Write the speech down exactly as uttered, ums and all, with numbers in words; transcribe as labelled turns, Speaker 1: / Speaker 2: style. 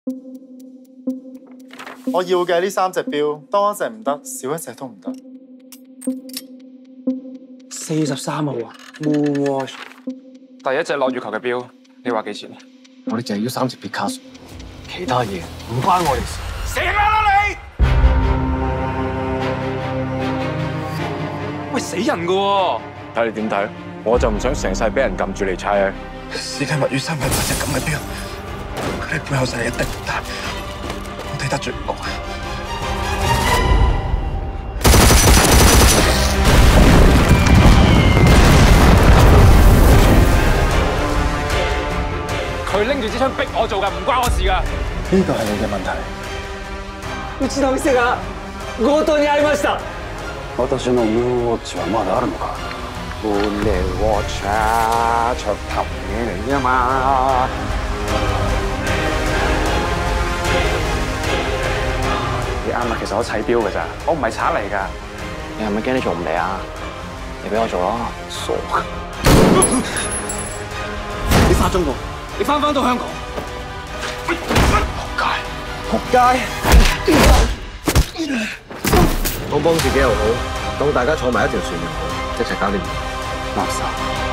Speaker 1: 我要嘅呢三隻錶，多一隻唔得，少一隻都唔得。
Speaker 2: 四十三號啊 ，Moon Watch。
Speaker 3: 第一隻落月球嘅錶，你話幾錢？
Speaker 4: 我哋就係要三隻 Picasso， 其他嘢唔關我哋事。
Speaker 3: 死啦你！喂，死人噶喎！
Speaker 5: 睇你點睇？我就唔想成世俾人撳住嚟猜啊！
Speaker 4: 世界物語三百八隻咁嘅錶，佢哋背後實力一定唔大，我哋得罪唔落。
Speaker 3: 佢拎住支槍逼我做㗎，唔關我事㗎。
Speaker 1: 呢個係你嘅問題。
Speaker 2: うちの店が強盗に遭いました。
Speaker 4: 私のムーンウォッチはまだあるのか。
Speaker 3: ムーンウォッチ啊，噱頭嘢嚟啫嘛。你啱啊，其實我砌錶㗎咋，我唔係賊嚟㗎。
Speaker 2: 你係咪驚你做唔嚟啊？你俾我做咯，傻㗎！你翻中國，你翻返到香港，仆街，仆街！
Speaker 4: 我幫自己又好，當大家坐埋一條船又好，一齊搞掂垃圾。